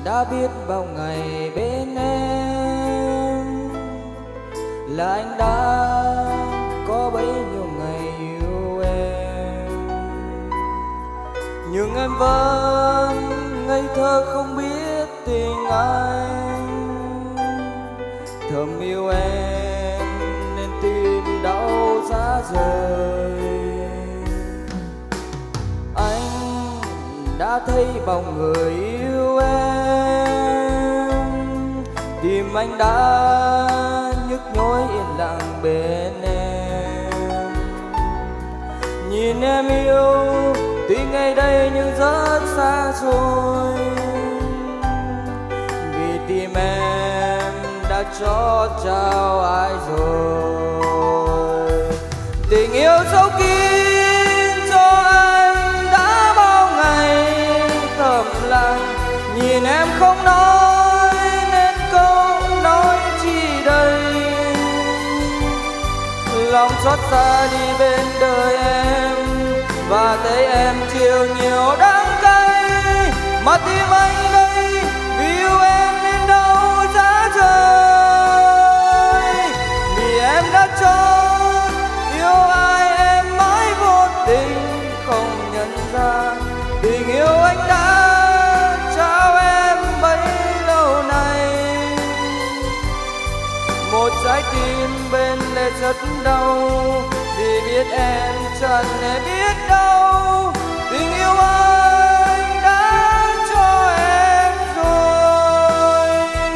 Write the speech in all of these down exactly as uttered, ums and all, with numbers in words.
đã biết bao ngày bên em là anh đã có bấy nhiêu ngày yêu em, nhưng em vẫn ngây thơ không biết tình anh. Thầm yêu em nên tim đau giá rời. Anh đã thấy bao người yêu em, tim anh đã nhức nhối yên lặng bên em. Nhìn em yêu tuy ngày đây nhưng rất xa xôi, vì tim em đã cho trao ai rồi. Tình yêu sâu kín cho anh đã bao ngày thầm lặng, nhìn em không nói nên câu nói chi đây. Lòng xót xa đi bên đời em và thấy em chiều nhiều đắng cay, mà tim anh đây vì yêu em nên đau giá rời. Vì em đã cho yêu ai em mãi vô tình không nhận ra, tình yêu anh đã trao em bấy lâu nay. Một trái tim bên lệ rất đau, vì biết em chẳng hề biết đâu tình yêu anh đã cho em rồi.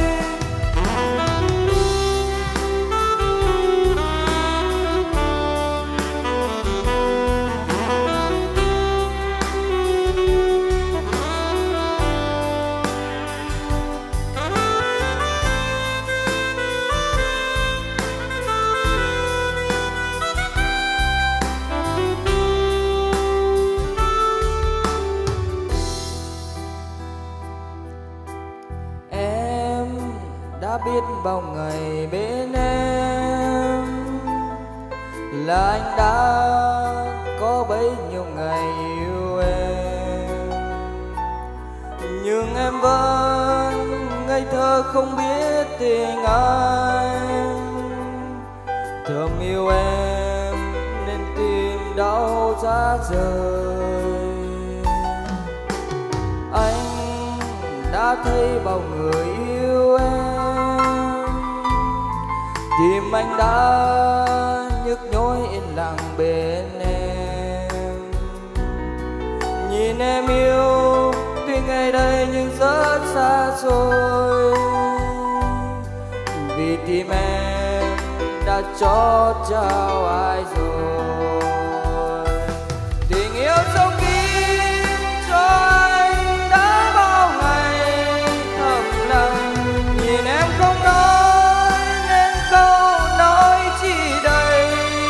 Đã biết bao ngày bên em là anh đã có bấy nhiêu ngày yêu em, nhưng em vẫn ngây thơ không biết tình anh. Thầm yêu em nên tim đau giá rời. Anh đã thấy bao người yêu em, tim anh đã nhức nhối yên lặng bên em. Nhìn em yêu tuy ngày đây nhưng rất xa xôi, vì tim em đã cho trao ai rồi. Tình yêu sâu kín cho anh đã bao ngày thầm lặng, nhìn em không nói nên câu nói chi đây.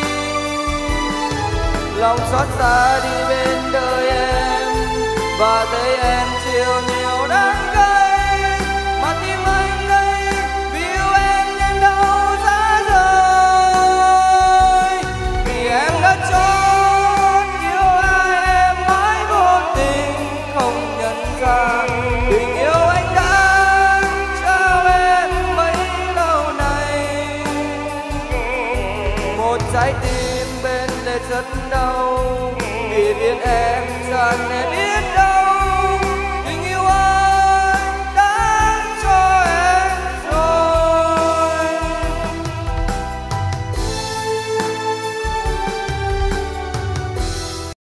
Lòng xót xa đi bên đời em và thấy em chiều nhiều đắng cay, mà tim anh đây vì yêu em nên đau giá rời. Vì em đã chọn yêu ai em mãi vô tình không nhận ra, tình yêu anh đã trao em bấy lâu nay. Một trái tim bên lệ rất đau, vì biết em chẳng